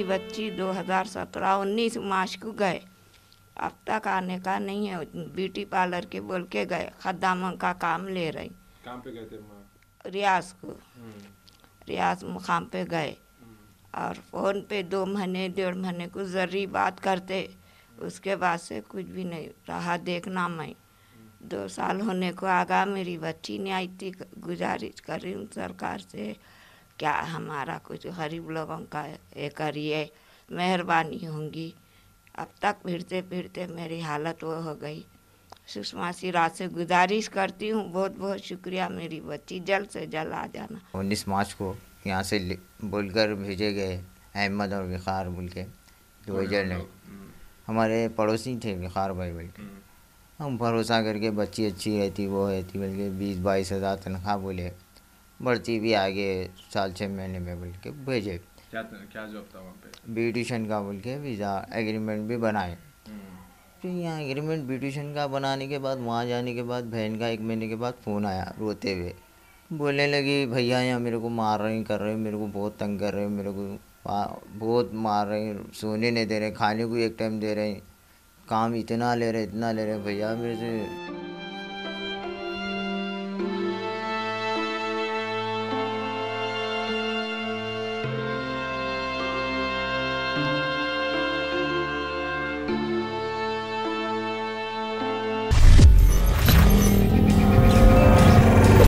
बच्ची 2017-19 मार्च को गए, अब तक आने का नहीं है। ब्यूटी पार्लर के बोल के गए, खद्दामों का काम ले रही। काम पे गए थे रियाज को, रियाज मुकाम पे गए और फ़ोन पे 2 महीने 1.5 महीने कुछ ज़रूरी बात करते, उसके बाद से कुछ भी नहीं रहा देखना। मैं 2 साल होने को आगा, मेरी बच्ची नहीं आई थी। गुजारिश कर रही हूँ सरकार से, क्या हमारा कुछ गरीब लोगों का ये करिए, मेहरबानी होंगी। अब तक फिरते फिरते मेरी हालत वो हो गई। सुषमा स्वराज से गुजारिश करती हूँ, बहुत बहुत शुक्रिया, मेरी बच्ची जल्द से जल्द आ जाना। 19 मार्च को यहाँ से बोलकर भेजे गए, अहमद और विखार बोल के 2 एजेंट हमारे पड़ोसी थे, विखार भाई बोल के। हम भरोसा करके बच्ची अच्छी रहती वो रहती बोल के 20-22 हज़ार तनख्वाह बोले, बढ़ती भी आगे साल 6 महीने में बोल के भेजे। क्या जॉब था वहाँ पे? ब्यूटिशन का बोल के वीज़ा एग्रीमेंट भी बनाए। फिर यहाँ एग्रीमेंट ब्यूटिशन का बनाने के बाद वहाँ जाने के बाद बहन का 1 महीने के बाद फ़ोन आया रोते हुए, बोलने लगी भैया यहाँ मेरे को मार रहे हैं, कर रहे हैं, मेरे को बहुत तंग कर रहे हैं, मेरे को बहुत मार रहे हैं, सोने नहीं दे रहे, खाने को एक टाइम दे रहे हैं, काम इतना ले रहे भैया मेरे से।